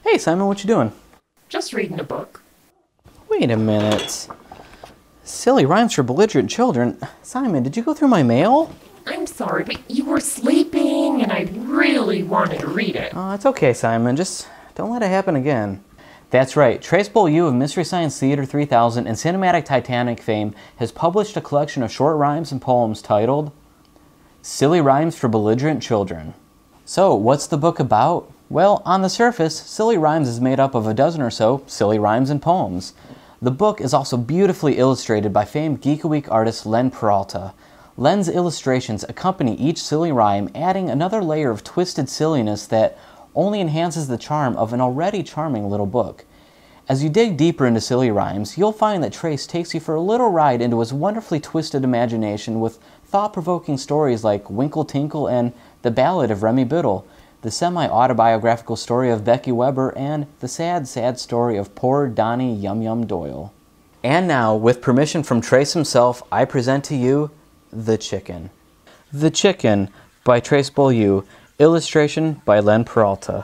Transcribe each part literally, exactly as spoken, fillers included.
Hey Simon, what you doing? Just reading a book. Wait a minute. Silly Rhymes for Belligerent Children. Simon, did you go through my mail? I'm sorry, but you were sleeping and I really wanted to read it. Oh, it's okay, Simon. Just don't let it happen again. That's right. Trace Beaulieu of Mystery Science Theater three thousand and Cinematic Titanic fame has published a collection of short rhymes and poems titled Silly Rhymes for Belligerent Children. So, what's the book about? Well, on the surface, Silly Rhymes is made up of a dozen or so silly rhymes and poems. The book is also beautifully illustrated by famed Geek a Week artist Len Peralta. Len's illustrations accompany each silly rhyme, adding another layer of twisted silliness that only enhances the charm of an already charming little book. As you dig deeper into Silly Rhymes, you'll find that Trace takes you for a little ride into his wonderfully twisted imagination with thought-provoking stories like Winkle Tinkle and The Ballad of Remy Biddle, the semi-autobiographical story of Becky Weber, and the sad, sad story of poor Donnie Yum Yum Doyle. And now, with permission from Trace himself, I present to you The Chicken. The Chicken by Trace Beaulieu, illustration by Len Peralta.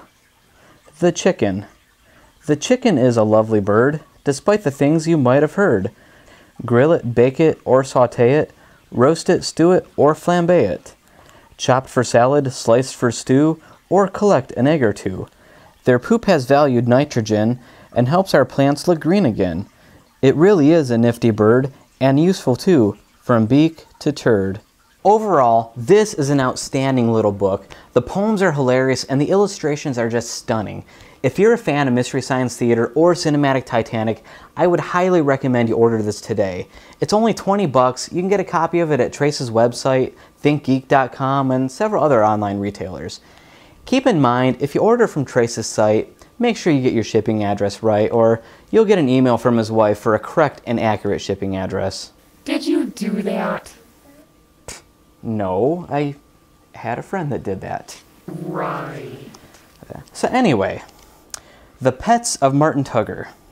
The Chicken. The chicken is a lovely bird, despite the things you might have heard. Grill it, bake it, or saute it, roast it, stew it, or flambe it. Chopped for salad, sliced for stew, or collect an egg or two. Their poop has valued nitrogen and helps our plants look green again. It really is a nifty bird, and useful too, from beak to turd. Overall, this is an outstanding little book. The poems are hilarious and the illustrations are just stunning. If you're a fan of Mystery Science Theater or Cinematic Titanic, I would highly recommend you order this today. It's only twenty bucks. You can get a copy of it at Trace's website, think geek dot com, and several other online retailers. Keep in mind, if you order from Trace's site, make sure you get your shipping address right, or you'll get an email from his wife for a correct and accurate shipping address. Did you do that? No, I had a friend that did that. Right. So anyway, The Pets of Martin Tugger.